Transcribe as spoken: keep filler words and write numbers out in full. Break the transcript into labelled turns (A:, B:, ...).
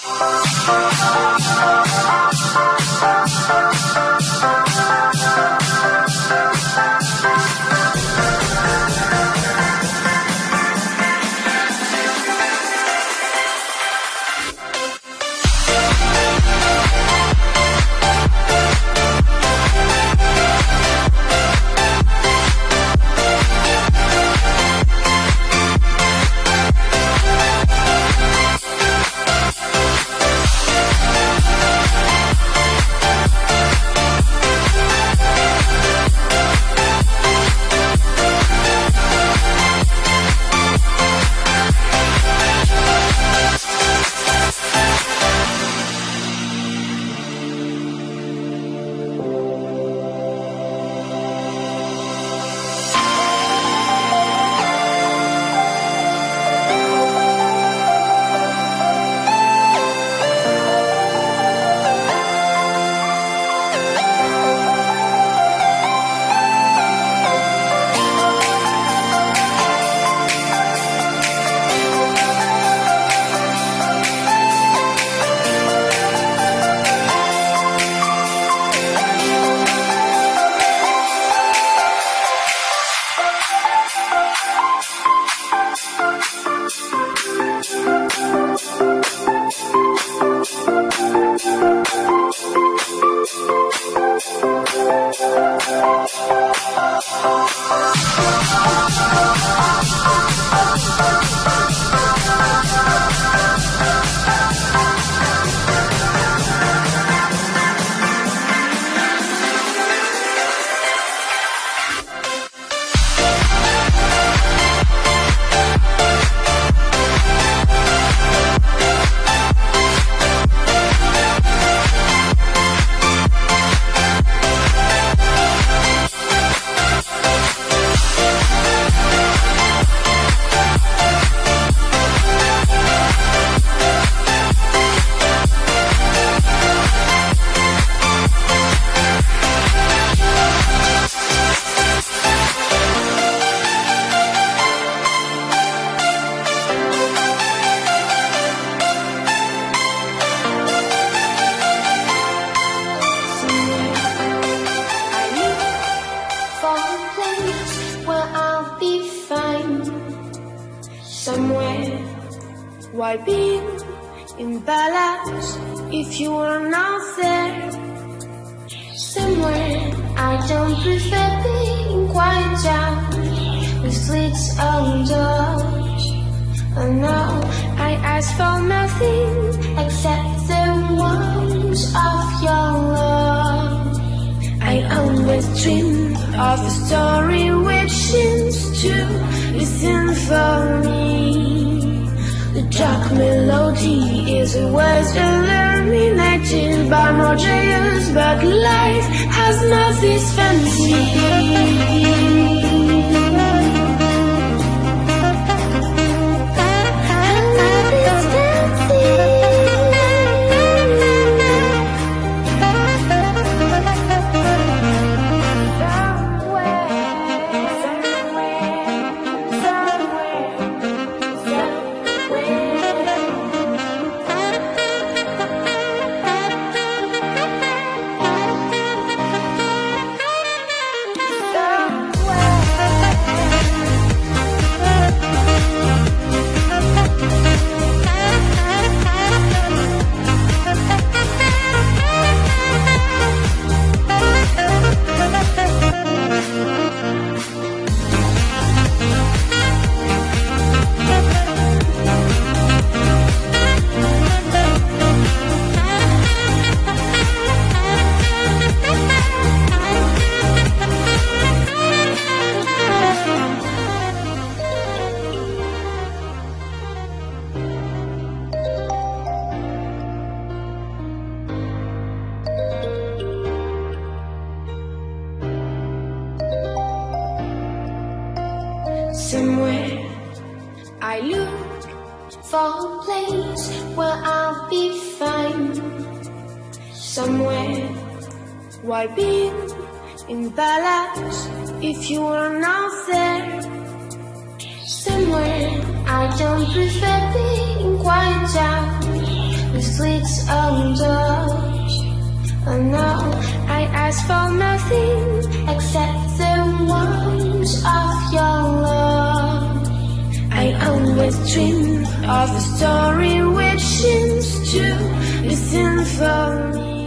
A: somewhere. Why be in balance if you are not there? Somewhere I don't prefer being quiet down with slits on doors. And now I ask for nothing except the warmth of your love. I always dream of a story which seems to listen for me. The dark melody is always illuminated by more joyous, but life has not this fancy. Somewhere I look for a place where I'll be fine. Somewhere, why be in balance if you are not there? Somewhere I don't prefer being quiet down with sweet and touch. And now I ask for nothing except the warmth of your love. I always dream of a story which seems to be thin for me.